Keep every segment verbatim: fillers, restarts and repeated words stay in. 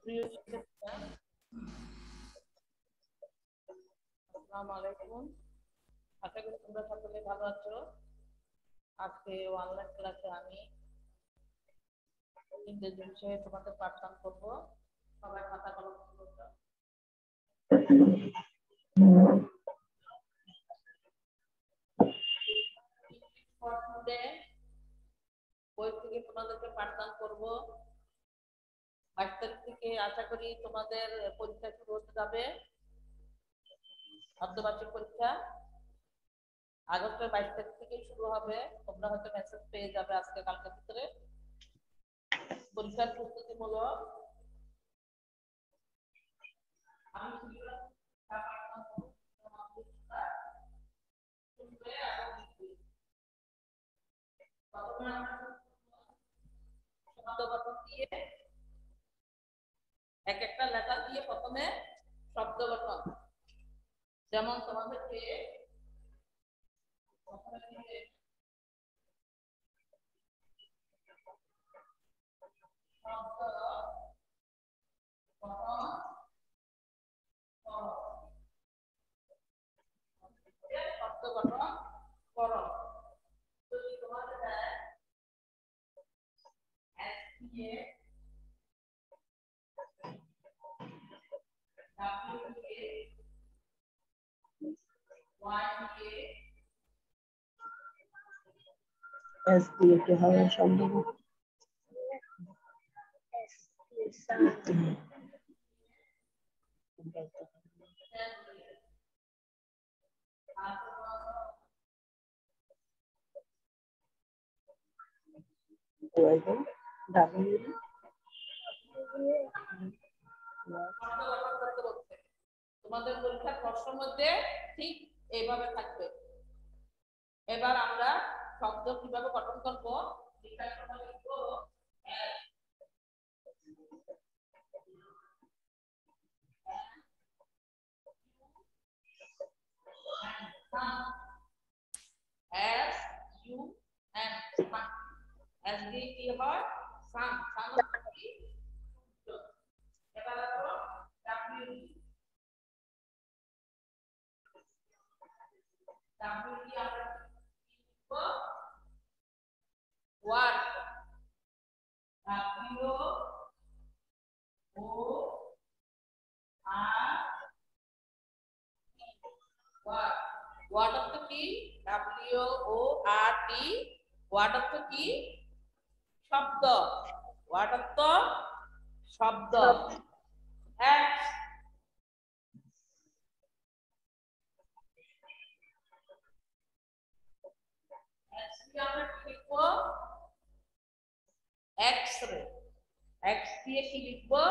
প্রিয় শিক্ষার্থীরা, আসসালামু আলাইকুম। আশা করি তোমরা সকলে ভালো আছো। আজকে অনলাইন ক্লাসে আমি ইংরেজি বিষয়ে তোমাদের পাঠদান করবো। সবাই খাতা কলম করছো। বই থেকে তোমাদেরকে পাঠদান করবো। বাইশ তারিখ থেকে আশা করি তোমাদের পরীক্ষা শুরু হতে যাবে, অর্ধবার্ষিক পরীক্ষা আগস্টের বাইশ তারিখ থেকে শুরু হবে। তোমরা হয়তো মেসেজ পেয়ে যাবে আজকে কালকের ভিতরে। পরীক্ষার প্রস্তুতিমূলক আমি দিয়ে এক একটা লেটার দিয়ে প্রথমে শব্দ গঠন, যেমন তোমাদেরকে শব্দ গঠন করো। যদি তোমাদের এস দিয়ে কি হবে সম্ভব? তোমাদের পরীক্ষার প্রশ্নের মধ্যে ঠিক এইভাবে থাকবে। এবার আমরা শব্দ কিভাবে গঠন করবো লেখার সময় লিখবো S U N S দিয়ে কি হয় সান সান কি এবার আসো W W কি আমরা লিখবো word W O R word word অর্থ কি W O R D word অর্থ কি শব্দ ওয়ার্ড অর্থ শব্দ X X কি আমরা কি লিখবো X-ray X দিয়ে কি লিখবো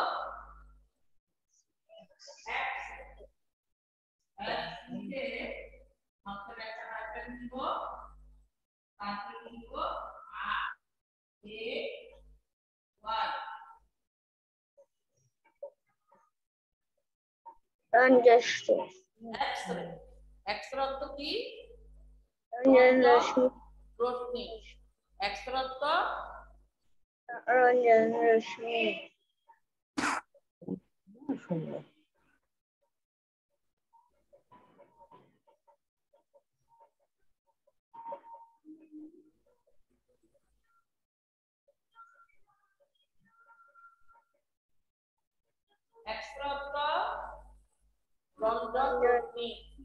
X X দিয়ে মাঝখানে একটা হাইফেন দিব তারপরে লিখব আর এ ওয়াই রঞ্জশ্রী X-ray X-ray অর্থ কি রঞ্জশ্রী রশ্মি X-ray অর্থ রঞ্জশ্রী সুন্দর X-ray অর্থ রঞ্জন রশ্মি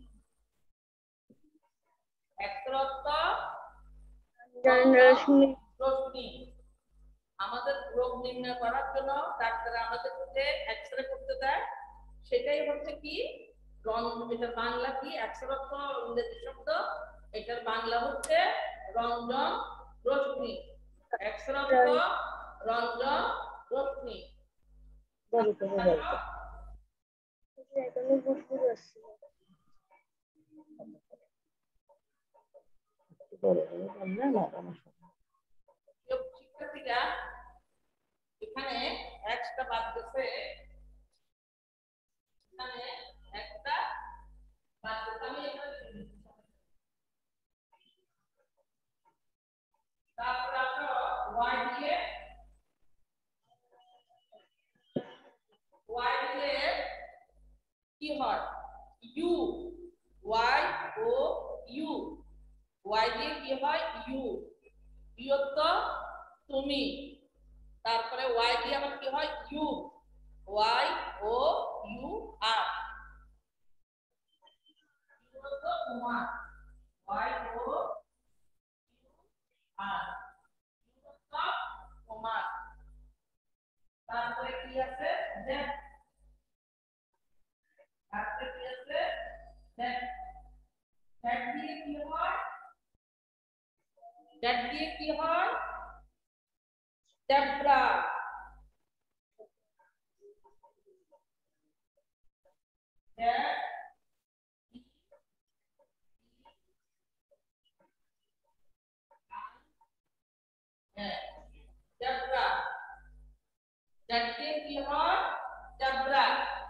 X-ray অর্থ রঞ্জশ্রী রশ্মি আমাদের রোগ নির্ণয় করার জন্য ডাক্তার আমাদেরকে এক্স-রে করতে দেয়, সেটাই হচ্ছে কি রঞ্জন। এটার বাংলা কি এক্স-রে অর্থ ইংরেজি শব্দ, এটার বাংলা হচ্ছে রঞ্জন রশ্মি। এক্স-রে অর্থ রঞ্জন রশ্মি। শিক্ষার্থীরা এখানে একটা বাদ গেছে, এখানে একটা বাদ গেছে, আমি এখানে তারপরে আসো ওয়াই দিয়ে দিয়ে কি হয় U Y O U Y দিয়ে কি হয় ইউ ইউ তো তুমি তারপরে ওয়াই দিয়ে আবার কি হয় U Y O U R U তো তোমার ওয়াই ও আর ইউ তো তোমার তারপরে কি আছে দ্যাট তারপরে কি আছে দ্যাট দ্যাট দিয়ে কি হয় দ্যাট দিয়ে কি হয় জেব্রা দ্যাট জেব্রা দ্যাট দিয়ে কি হয় জেব্রা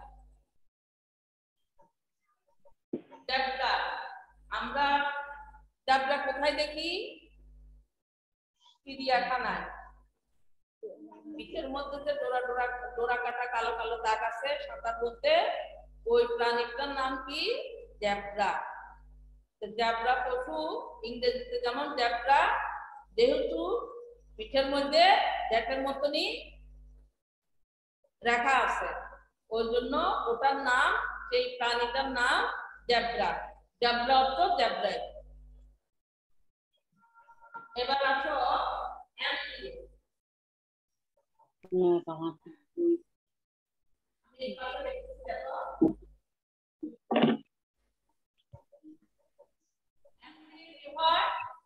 জেব্রা আমরা জেব্রা কোথায় দেখি চিড়িয়াখানায় পিঠের মধ্যে যে ডোরা ডোরা ডোরা কাটা কালো কালো দাগ আছে সাদার মধ্যে ওই প্রাণীটার নাম কি জেব্রা জেব্রা পশু ইংরেজিতে যেমন জেব্রা যেহেতু পিঠের মধ্যে জ্যাকের মতনই রেখা আছে ওই জন্য ওটার নাম সেই প্রাণীটার নাম জেব্রা জেব্রা অর্থ জেব্রাই এবার আসো এম দিয়ে এই পাশে দেখতেছি দেখো এম দিয়ে কি হয়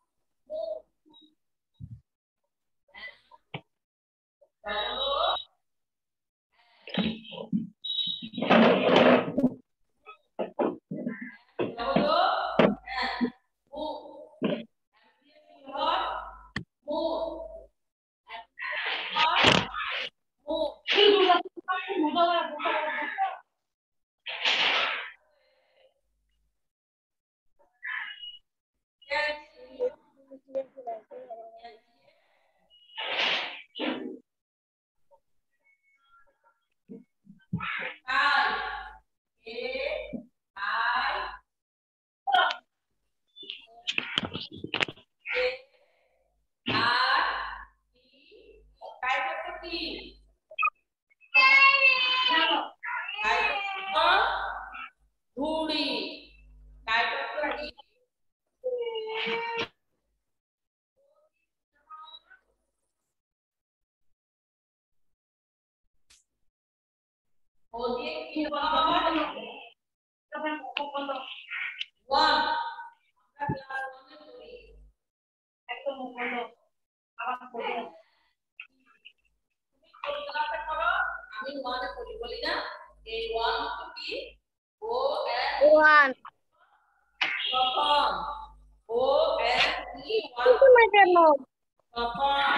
One. Papan. O N E one. Itu macam no. Papan.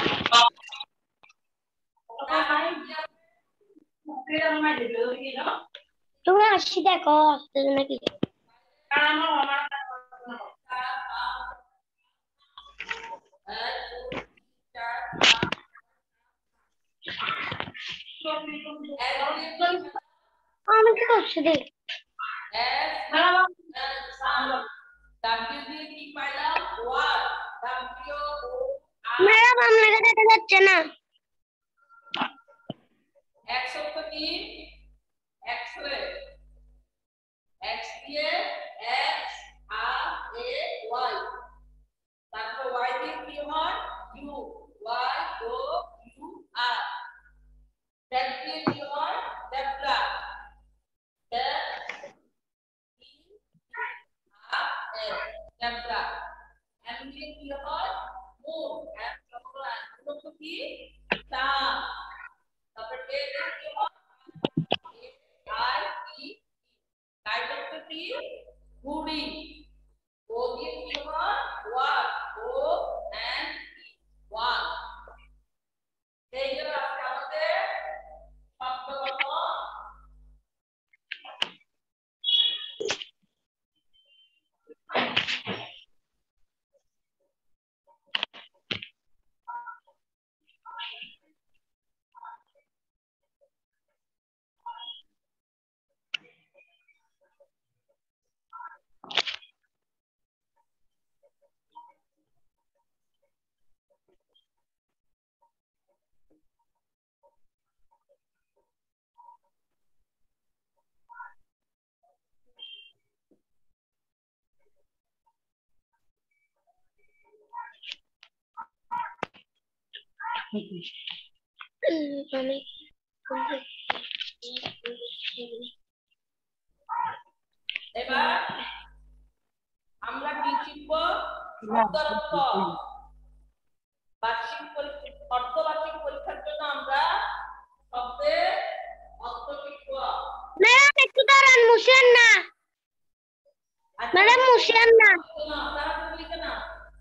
তুমি আসি দেখো আসতে নাকি আমি কি করছি দেখ ম্যাডাম আপনাকে দেখা যাচ্ছে না X অর্থ কি X-ray X দিয়ে X R A Y তারপর Y দিয়ে কি হয় U Y O U R Z দিয়ে কি হয় zebra Z E R A zebra M দিয়ে কি হয় moon M চন্দ্রযান মূলত কি চাঁদ তারপর A দিয়ে কি হয় এবার আমরা কি শিখব? শব্দার্থ। বার্ষিক পরীক্ষা, অর্ধবার্ষিক পরীক্ষার জন্য আমরা শব্দের অর্থ শিখব। ম্যাডাম একটু দাঁড়ান, মুছেন না ম্যাডাম, মুছেন না। তাড়াতাড়ি লিখে নাও,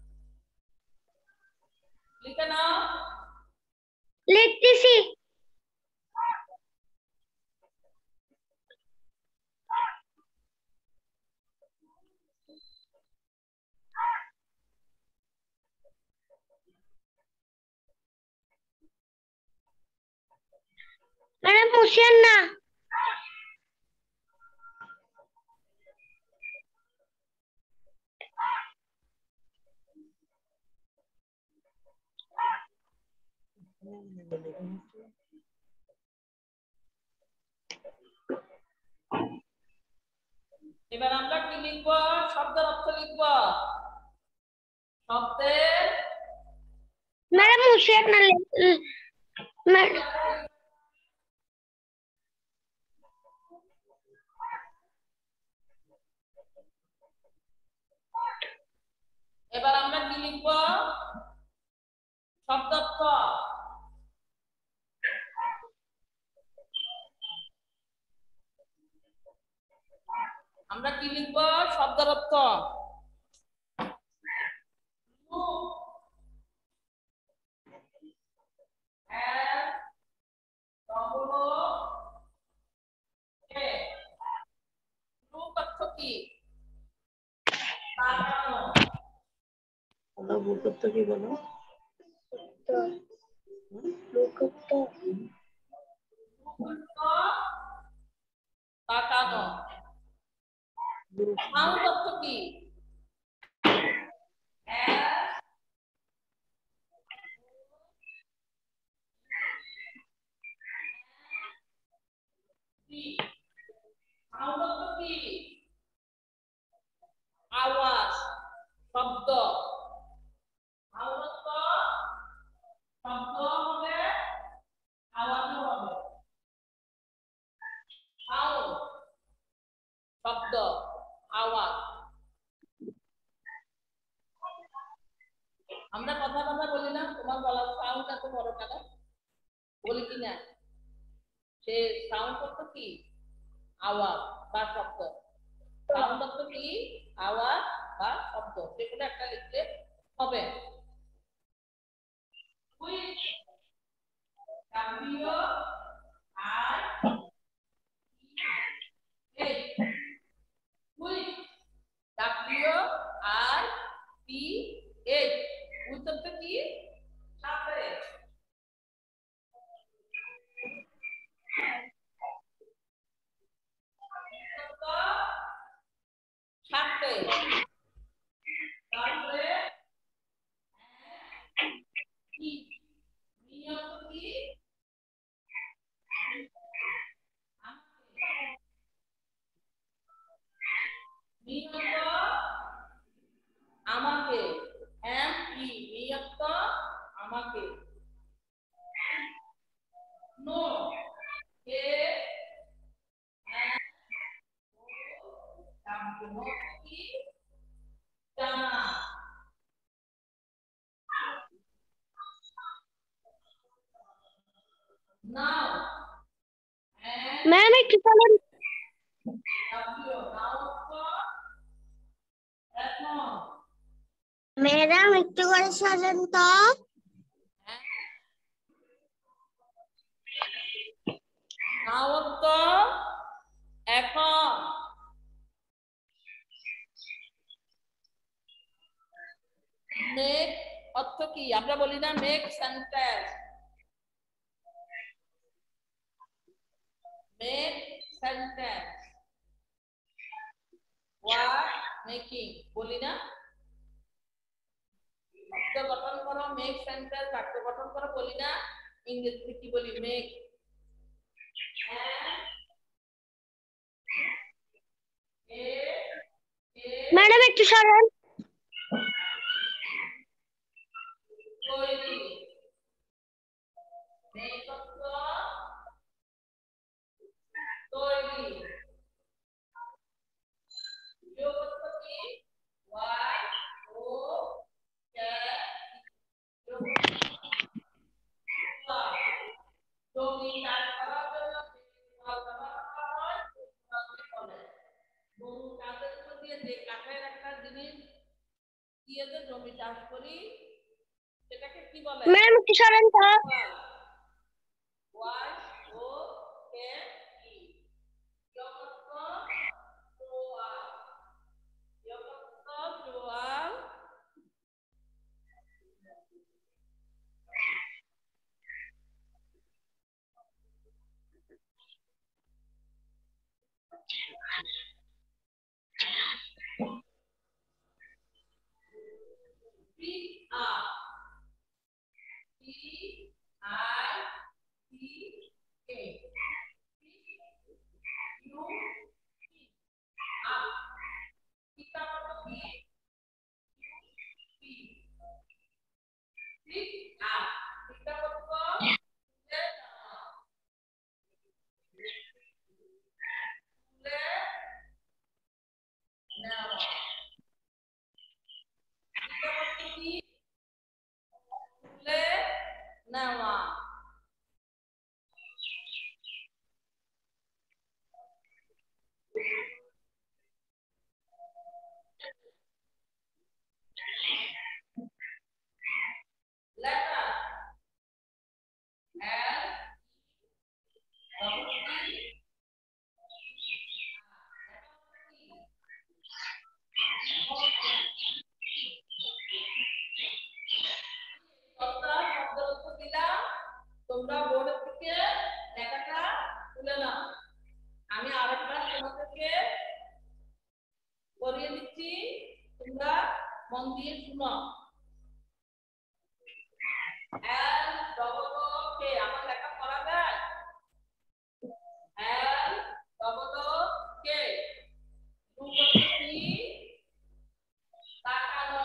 লিখে নাও। লিখতেছি। ম্যাডাম মুছেন না। এবার আমরা কি লিখব? শব্দের অর্থ লিখব। শব্দের ম্যাডাম মুছেন না। ম্যাডাম এবার আমরা কি লিখব? শব্দার্থ। আমরা কি লিখব? শব্দের অর্থ। কি বলো? তাকানো। সাউন্ড অর্থ কি? সাউন্ড অর্থ কি? আওয়াজ, শব্দ। সাউন্ড অর্থ শব্দ হবে, আওয়াজও হবে। সাউন্ড শব্দ, আওয়াজ। আমরা কথা কথা বলি না, তোমার বলা সাউন্ড এত বড় কেন বলি কিনা? সে সাউন্ড অর্থ কি? আওয়াজ বা শব্দ। সাউন্ড অর্থ কি? আওয়াজ বা শব্দ। সেগুলো একটা লিখতে হবে। Which W R H, which W R T H. Which অর্থ কি? সাথে। সাথে। তারপরে কি? নিয়ম কি? আমাকে। এম ই নিয়ত আমাকে। নো কে নো কি? জানা। নাও ম্যাম একটু চলেন। ডাব্লিউ নাও এখন। ম্যাডাম একটু করে সরেন তো। নাও তো এখন। মেক অর্থ কি? আমরা বলি না make sentence. Make sentence. Word making বলি না? বাক্য গঠন করো, মেক সেন্টেন্স। বাক্য গঠন করো বলি না? ইংরেজিতে কি বলি? মেক। ম্যাডাম একটু সরেন। তৈরি। দিয়ে যে জমি চাষ করি সেটাকে কি বলে? ম্যাডাম কি সরেন তো ওয়াই ও এন ই যত্ন জোয়াল যত্ন জোয়াল P R P I C K U P R কিটা কত কি পি ঠিক আর কিটা কত তুলে তুলে নেওয়া কিটা কত কি তুলে নেওয়া letter L double T তোমরা বোর্ড থেকে লেখাটা তুলে নাও আমি আরেকবার তোমাদেরকে পড়িয়ে দিচ্ছি তোমরা মন দিয়ে শুনো L double O K আমার লেখা পড়া যায় L double O K রূপকথি তাকানো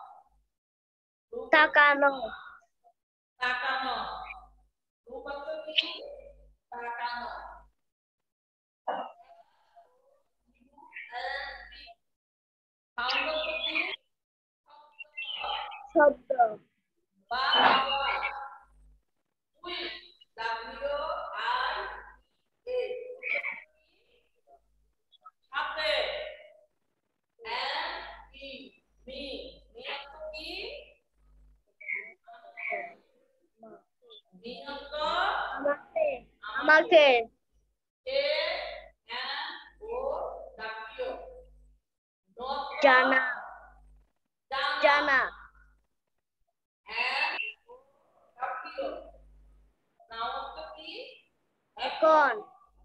তাকানো তাকানো রূপকথি তাকানো সাউন্ডকথি শব্দ বা উইল ডাব্লিউ আই এ সাথে এম ই মি মি অর্থ কি মি অর্থ আমাকে আমাকে A N O W know অর্থ জানা জানা জানা এন ও ডাব্লিউ নাও অর্থ কি এখন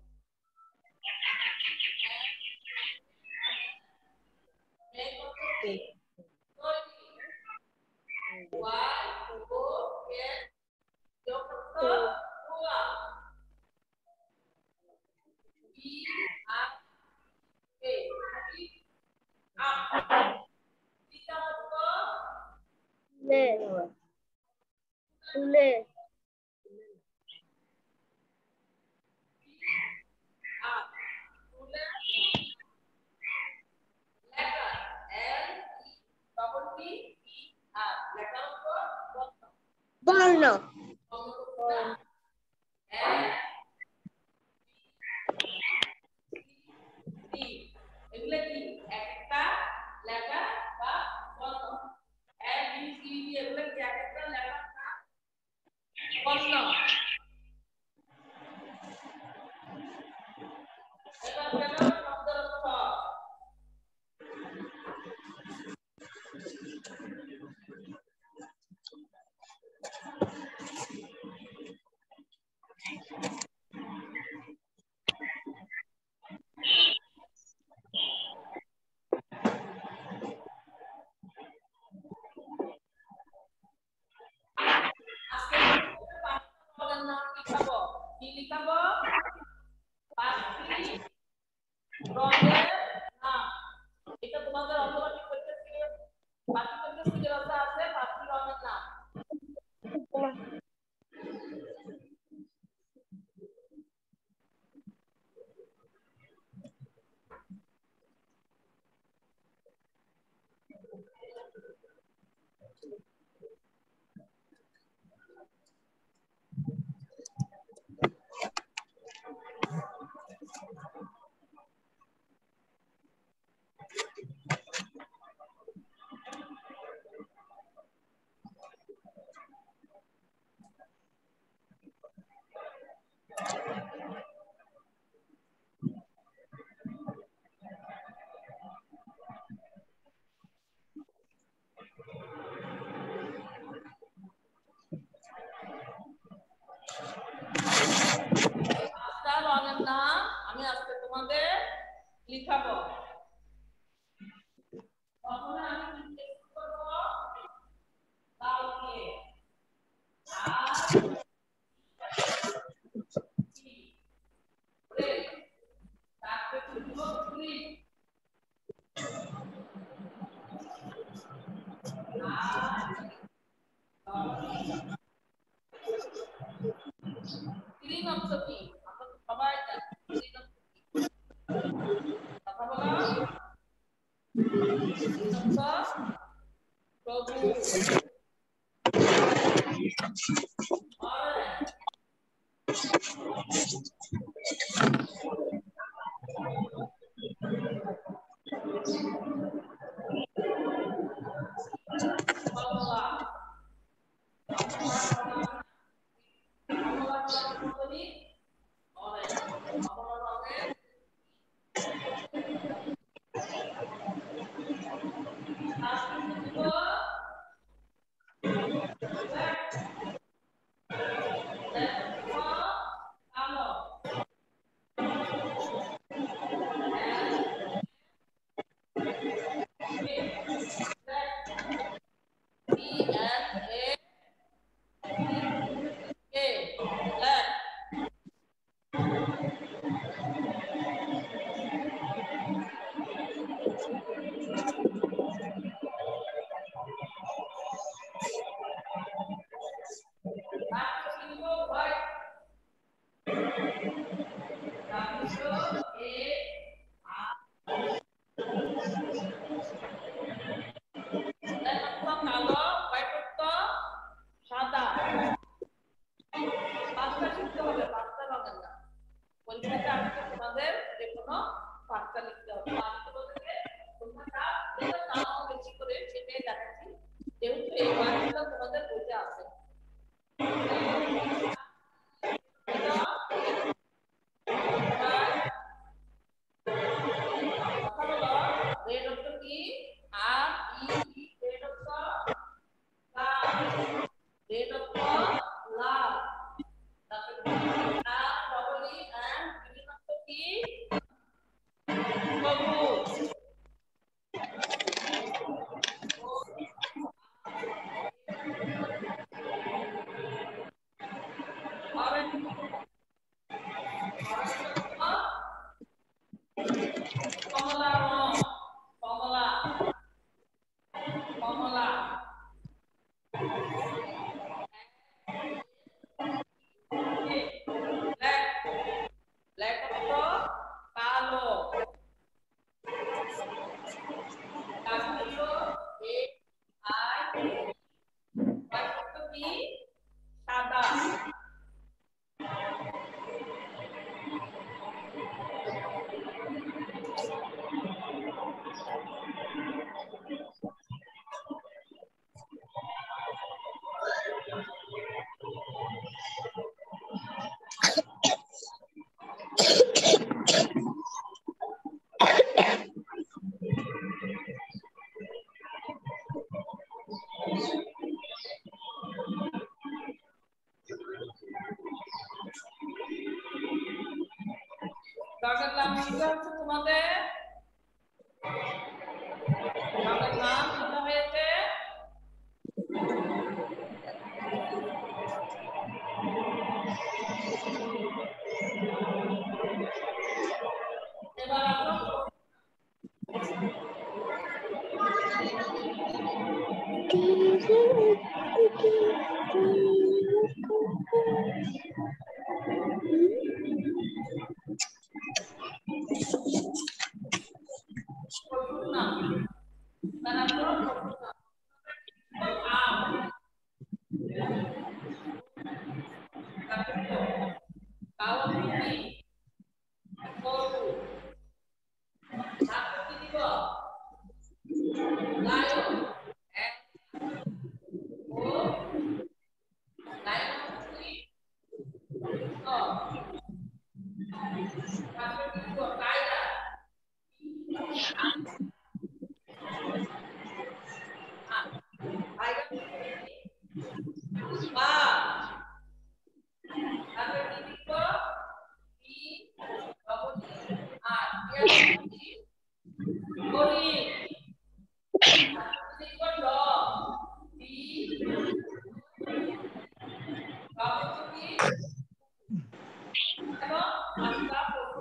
মেক অর্থ কি তৈরি ওয়াই ও এন যোগ অর্থ হওয়া বি আর এ আপ তিতা অর্থ তুলে তুলে আর তুলে লেখা এল ই ডবল টি ই আর লেখার অর্থ লিখাবো প্রথমে আমি নির্দেশ করব লাল দিয়ে আর কি রেড তারপরে লিখব গ্রিন গ্রিন অংশ কি আমরা সবাই জানি গ্রিন অংশ কি কথা বলা গ্রিন অংশ সবুজ কমলা কমলা কমলা অরেঞ্জ কমলা রঙের তারপরে দিব ব্ল্যাক ব্ল্যাক কালো কাগজ নাম লিখতে হচ্ছে তোমাদের কাগজ নাম লিখতে হয়েছে এবার আমরা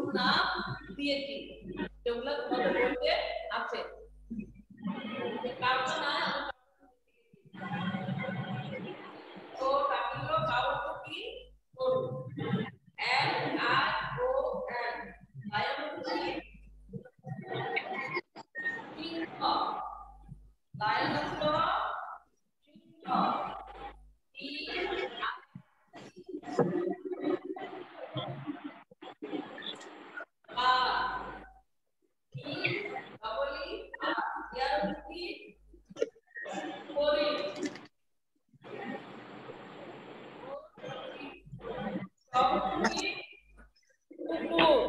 নাম দিয়েছি, যেগুলো তোমাদের বইতে আছে। কারণ না তো কাকিলো কারণ কি গরু, L I O N, lion কি সিংহ, লায়ন হলো সিংহ, ই আ ই বাবলি আ, ইয়ার কি হরিণ, সবকি কুকুর,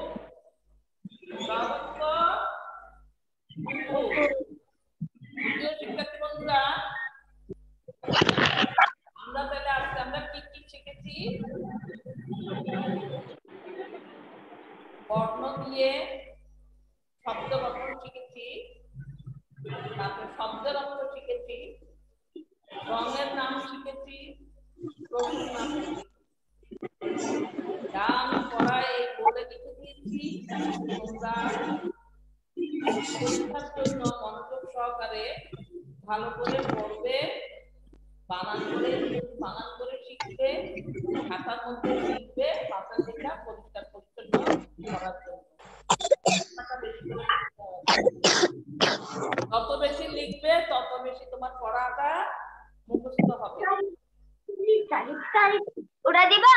সবক কুকুর। প্রিয় শিক্ষার্থী বন্ধুরা, আমরা তাহলে আজকে আমরা কি কি শিখেছি? বর্ণ দিয়ে শব্দ গঠন শিখেছি, তারপর শব্দের অর্থ শিখেছি, রঙের নাম শিখেছি, প্রভৃতি নাম শিখেছি। যা আমি পড়ায় এই বোর্ডে লিখে দিয়েছি, তোমরা পরীক্ষার জন্য মনোযোগ সহকারে ভালো করে পড়বে, বানান করে বানান করে শিখবে, খাতার মধ্যে লিখবে, পাতা লেখা পরিষ্কার পরিচ্ছন্ন করার জন্য। যত বেশি লিখবে তত বেশি তোমার পড়াটা মুখস্থ হবে। ওটা দিবা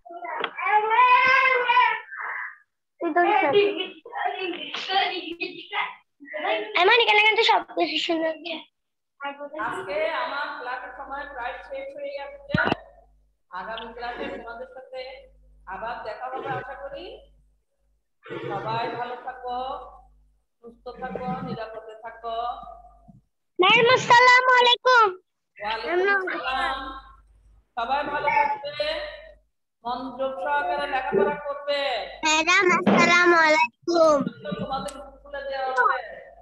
এমন এখানে কিন্তু সব কিছু সুন্দর। আজকে আমার ক্লাসের সময় প্রায় শেষ হয়ে যাচ্ছে, আগামী ক্লাসে তোমাদের সাথে আবার দেখা হবে আশা করি। সবাই ভালো থাকো, সুস্থ থাকো, নিরাপদে থাকো। ম্যাডাম আসসালামু আলাইকুম। ওয়ালাইকুম আসসালাম। সবাই ভালো থাকবে, মনোযোগ সহকারে লেখাপড়া করবে। ম্যাডাম আসসালামু আলাইকুম। তোমাদের স্কুলে দেওয়া হবে।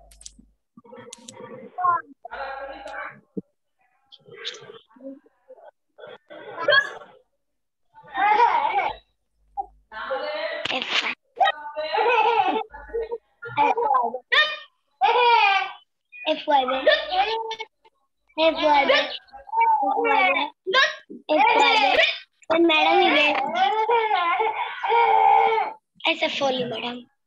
তাড়াতাড়ি তাহলে F Y B F Y B F Y B madam ऐसा फॉली मैडम